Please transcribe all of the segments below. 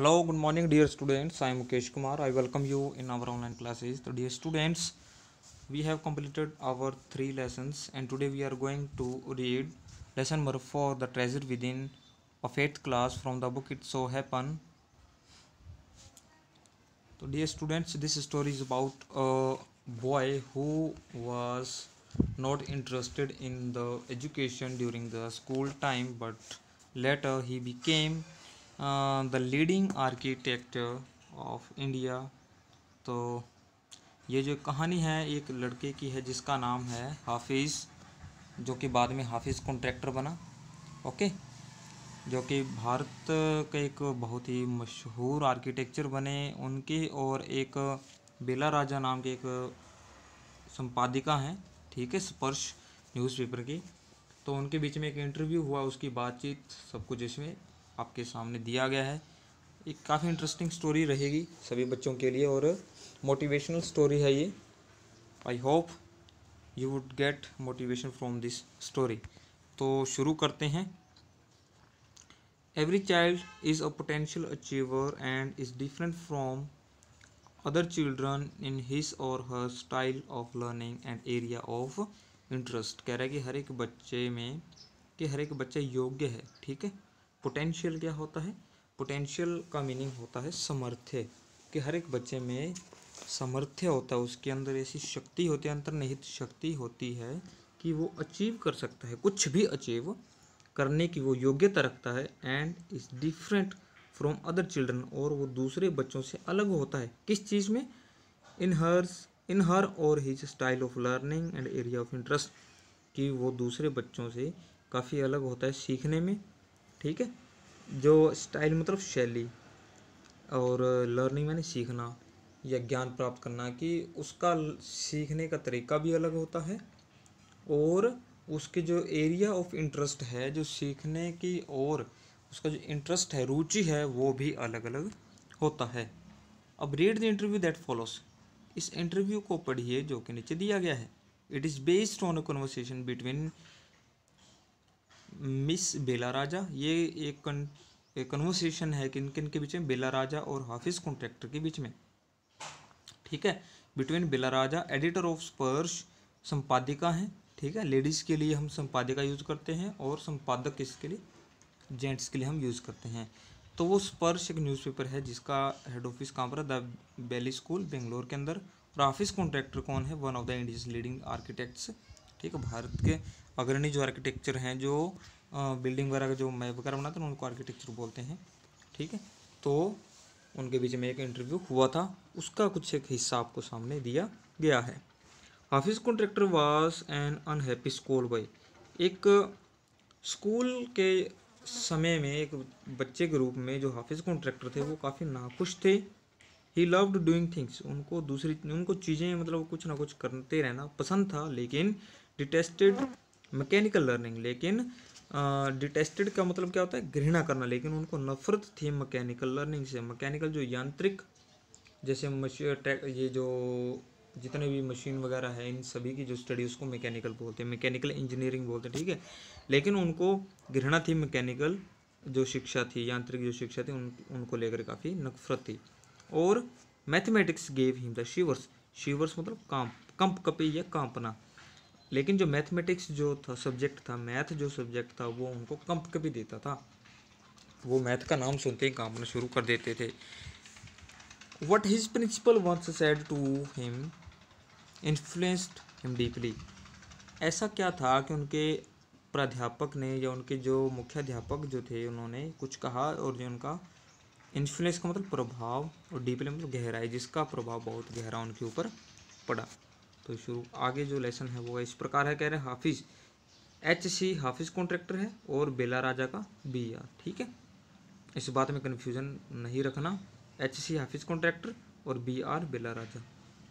Hello, good morning, dear students. I am Mukesh Kumar. I welcome you in our online classes. So, dear students, we have completed our 3 lessons, and today we are going to read lesson number 4, The Treasure Within, of 8th class from the book It So Happen. So, dear students, this story is about a boy who was not interested in the education during the school time, but later he became the leading architect of India. तो ये जो कहानी है एक लड़के की है जिसका नाम है हाफिज़, जो कि बाद में हाफिज़ कॉन्ट्रैक्टर बना। ओके, जो कि भारत के एक बहुत ही मशहूर आर्किटेक्चर बने उनके, और एक बेला राजा नाम के एक संपादिका हैं, ठीक है, स्पर्श न्यूज़पेपर की। तो उनके बीच में एक इंटरव्यू हुआ, उसकी बातचीत सब कुछ इसमें आपके सामने दिया गया है। एक काफ़ी इंटरेस्टिंग स्टोरी रहेगी सभी बच्चों के लिए और मोटिवेशनल स्टोरी है ये। I hope you would get motivation from this story. तो शुरू करते हैं। Every child is a potential achiever and is different from other children in his or her style of learning and area of interest. कह रहा है कि हर एक बच्चे में हर एक बच्चा योग्य है, ठीक है। पोटेंशियल क्या होता है? पोटेंशियल का मीनिंग होता है समर्थ्य, कि हर एक बच्चे में समर्थ्य होता है, उसके अंदर ऐसी शक्ति होती है, अंतर्निहित शक्ति होती है कि वो अचीव कर सकता है, कुछ भी अचीव करने की वो योग्यता रखता है। And is different from other children, और वो दूसरे बच्चों से अलग होता है किस चीज़ में? In her or his style of learning and area of interest, कि वो दूसरे बच्चों से काफ़ी अलग होता है सीखने में, ठीक है। जो स्टाइल मतलब शैली, और लर्निंग मैंने सीखना या ज्ञान प्राप्त करना, कि उसका सीखने का तरीका भी अलग होता है, और उसके जो एरिया ऑफ इंटरेस्ट है, जो सीखने की और उसका जो इंटरेस्ट है, रुचि है, वो भी अलग अलग होता है। अब read the interview that follows, इस इंटरव्यू को पढ़िए जो कि नीचे दिया गया है। It is based on a conversation between miss Bela Raja, ये एक कन्वर्सेशन है किन किन के बीच में? बेला राजा और हाफिज़ कॉन्ट्रैक्टर के बीच में, ठीक है। Between Bela Raja, editor of Sparsh, संपादिका हैं, ठीक है। लेडीज़ के लिए हम संपादिका यूज़ करते हैं, और संपादक किसके लिए? जेंट्स के लिए हम यूज़ करते हैं। तो वो स्पर्श एक न्यूज़पेपर है जिसका हेड ऑफिस कहाँ पर है? द वैली स्कूल, बेंगलोर के अंदर। और ऑफिस कॉन्ट्रैक्टर कौन है? One of the India's leading architects, ठीक है। भारत के अग्रणी जो आर्किटेक्चर हैं, जो बिल्डिंग वगैरह का जो मैप वगैरह बनाते हैं उनको आर्किटेक्चर बोलते हैं, ठीक है। तो उनके बीच में एक इंटरव्यू हुआ था, उसका कुछ एक हिस्सा आपको सामने दिया गया है। Hafeez Contractor was an unhappy school boy, एक स्कूल के समय में एक बच्चे के रूप में जो हाफिज़ कॉन्ट्रैक्टर थे वो काफ़ी नाखुश थे। ही लव्ड डूइंग थिंग्स, उनको चीज़ें मतलब कुछ ना कुछ करते रहना पसंद था, लेकिन डिटेस्टेड मैकेनिकल लर्निंग, लेकिन डिटेस्टेड का मतलब क्या होता है? घृणा करना, लेकिन उनको नफरत थी मैकेनिकल लर्निंग से। मैकेनिकल जो यांत्रिक, जैसे ये जो जितने भी मशीन वगैरह है, इन सभी की जो स्टडी उसको मैकेनिकल बोलते हैं, मैकेनिकल इंजीनियरिंग बोलते हैं, ठीक है। लेकिन उनको घृणा थी मैकेनिकल जो शिक्षा थी, यांत्रिक जो शिक्षा थी, उनको लेकर काफ़ी नफरत थी। और mathematics gave him the shivers, shivers मतलब कंप कपी या कांपना। लेकिन जो मैथमेटिक्स जो था सब्जेक्ट था, मैथ जो सब्जेक्ट था, वो उनको कंप कपी देता था। वो मैथ का नाम सुनते ही कांपना शुरू कर देते थे। What his principal once said to him influenced him deeply. ऐसा क्या था कि उनके प्राध्यापक ने या उनके जो मुख्याध्यापक जो थे उन्होंने कुछ कहा, और जो उनका इन्फ्लुएंस का मतलब प्रभाव, और डीपली मतलब गहराई, जिसका प्रभाव बहुत गहरा उनके ऊपर पड़ा। तो शुरू आगे जो लेसन है वो इस प्रकार है। कह रहे हैं हाफिज़ HC हाफिज़ कॉन्ट्रैक्टर है, और बेला राजा का BR, ठीक है। इस बात में कन्फ्यूज़न नहीं रखना। HC हाफिज़ कॉन्ट्रैक्टर और BR Bela Raja.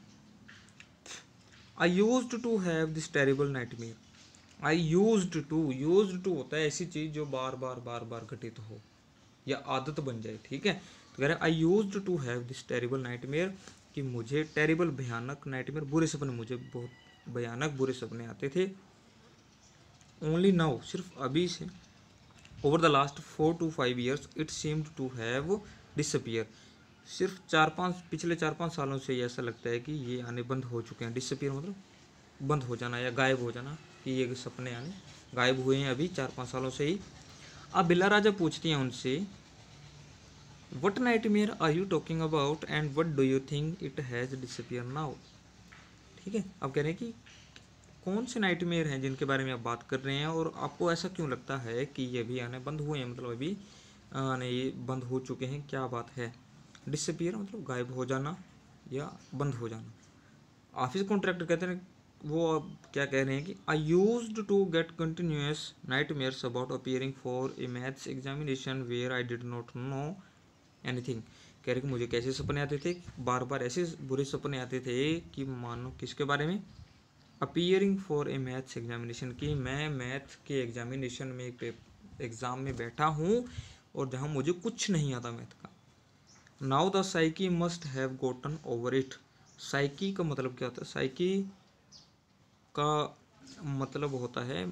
I used to have this terrible nightmare. I used to होता है ऐसी चीज़ जो बार बार घटित हो या आदत बन जाए, ठीक है। तो कह रहे हैं I used to have this terrible nightmare, कि मुझे टेरिबल भयानक, नाइटमेयर बुरे सपने, मुझे बहुत भयानक बुरे सपने आते थे। ओनली नाउ, सिर्फ अभी से, over the last 4 to 5 years it seemed to have disappear. सिर्फ पिछले 4-5 सालों से ये ऐसा लगता है कि ये आने बंद हो चुके हैं। डिसअपियर मतलब बंद हो जाना या गायब हो जाना, कि ये सपने आने गायब हुए हैं अभी 4-5 सालों से ही। अब बिल्ला राजा पूछती हैं उनसे, what nightmare are you talking about and what do you think it has disappear now. ठीक है, अब कह रहे हैं कि कौन से नाइटमेयर हैं जिनके बारे में आप बात कर रहे हैं और आपको ऐसा क्यों लगता है कि ये भी आने बंद हुए हैं, मतलब अभी आने ये बंद हो चुके हैं, क्या बात है। डिसअपियर मतलब गायब हो जाना या बंद हो जाना। ऑफिस कॉन्ट्रैक्टर कहते हैं, वो अब क्या कह रहे हैं कि I used to get continuous nightmares about appearing for a maths examination where I did not know anything. कह रहे कि मुझे कैसे सपने आते थे, बार बार ऐसे बुरे सपने आते थे कि मानो किसके बारे में, appearing for a maths examination, कि मैं मैथ के एग्जामिनेशन में एग्ज़ाम में बैठा हूँ और जहाँ मुझे कुछ नहीं आता मैथ का। Now the psyche must have gotten over it. Psyche का मतलब क्या होता है, साइकी का मतलब होता है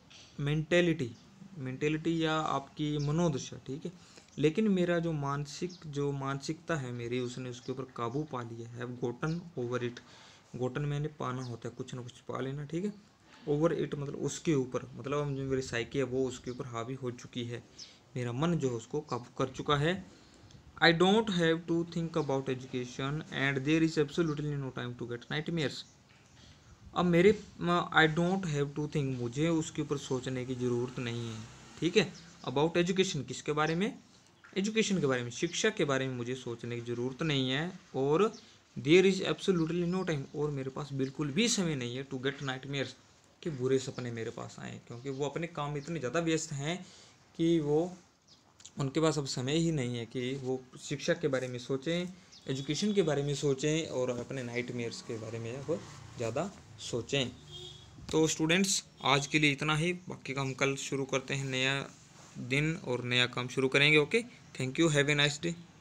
मेंटेलिटी या आपकी मनोदशा, ठीक है। लेकिन मेरा जो मानसिकता है मेरी, उसने उसके ऊपर काबू पा लिया है। गोटन ओवर इट, गोटन मैंने पाना होता है, कुछ ना कुछ पा लेना, ठीक है। ओवर इट मतलब उसके ऊपर, मतलब जो मेरी साइकी है वो उसके ऊपर हावी हो चुकी है, मेरा मन जो है उसको काबू कर चुका है। I don't have to think about education and there is absolutely no time to get nightmares. अब मेरे I don't have to think, मुझे उसके ऊपर सोचने की ज़रूरत नहीं है, ठीक है। अबाउट एजुकेशन, किसके बारे में, एजुकेशन के बारे में, शिक्षा के बारे में मुझे सोचने की ज़रूरत नहीं है। और there is absolutely no time, और मेरे पास बिल्कुल भी समय नहीं है टू गेट नाइटमेयर्स, कि बुरे सपने मेरे पास आए, क्योंकि वो अपने काम में इतने ज़्यादा व्यस्त हैं कि वो उनके पास अब समय ही नहीं है कि वो शिक्षा के बारे में सोचें, एजुकेशन के बारे में सोचें और अपने नाइटमेयर्स के बारे में वो ज़्यादा सोचें। तो स्टूडेंट्स आज के लिए इतना ही, बाकी का हम कल शुरू करते हैं, नया दिन और नया काम शुरू करेंगे। Okay, thank you, have a nice day.